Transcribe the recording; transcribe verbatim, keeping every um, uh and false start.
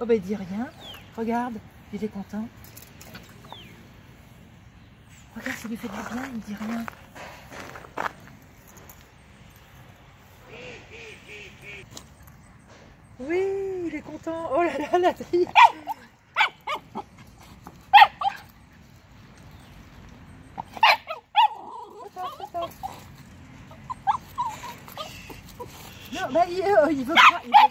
Oh bah il dit rien. Regarde, il est content. Regarde, ça lui fait du bien, il dit rien. Oui, il est content. Oh là là, la vie. Non, bah il, euh, il veut pas. Il veut